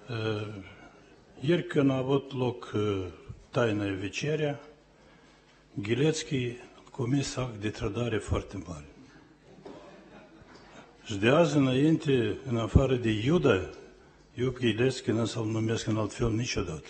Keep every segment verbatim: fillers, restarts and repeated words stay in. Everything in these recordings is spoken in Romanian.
Ieri când a avut loc taina vecerea, Ghilețchi a comis act de trădare foarte mare. Și de azi înainte, în afară de Iuda, eu pe Ghilețchi nu să-l numesc în alt fel niciodată.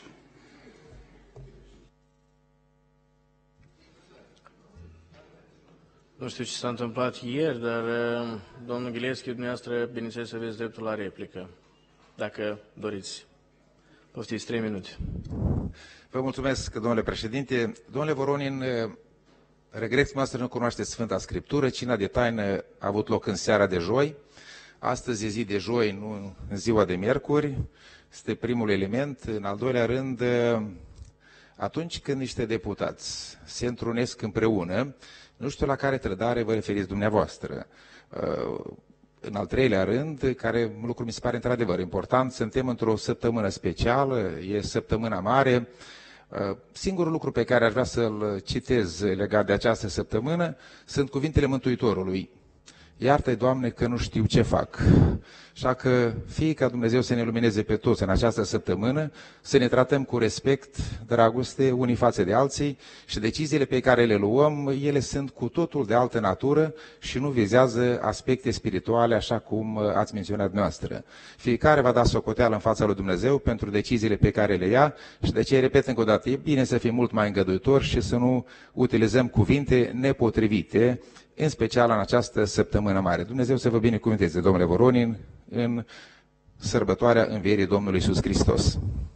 Nu știu ce s-a întâmplat ieri, dar domnul Ghilețchi, dumneavoastră, bineînțeles, aveți dreptul la replică, dacă doriți. Poftiți trei minute. Vă mulțumesc, domnule președinte. Domnule Voronin, regret că nu cunoașteți Sfânta Scriptură. Cina de taină a avut loc în seara de joi. Astăzi e zi de joi, nu în ziua de miercuri. Este primul element. În al doilea rând, atunci când niște deputați se întrunesc împreună, nu știu la care trădare vă referiți dumneavoastră. În al treilea rând, care lucru mi se pare într-adevăr important, suntem într-o săptămână specială, e săptămâna mare. Singurul lucru pe care aș vrea să-l citez legat de această săptămână sunt cuvintele Mântuitorului. Iartă-i, Doamne, că nu știu ce fac. Așa că fie ca Dumnezeu să ne lumineze pe toți în această săptămână, să ne tratăm cu respect, dragoste, unii față de alții și deciziile pe care le luăm, ele sunt cu totul de altă natură și nu vizează aspecte spirituale, așa cum ați menționat noastră. Fiecare va da socoteală în fața lui Dumnezeu pentru deciziile pe care le ia și de ce, repet încă o dată, e bine să fim mult mai îngăduitori și să nu utilizăm cuvinte nepotrivite, în special în această săptămână mare. Dumnezeu să vă binecuvânteze, domnule Voronin, în sărbătoarea învierii Domnului Iisus Hristos.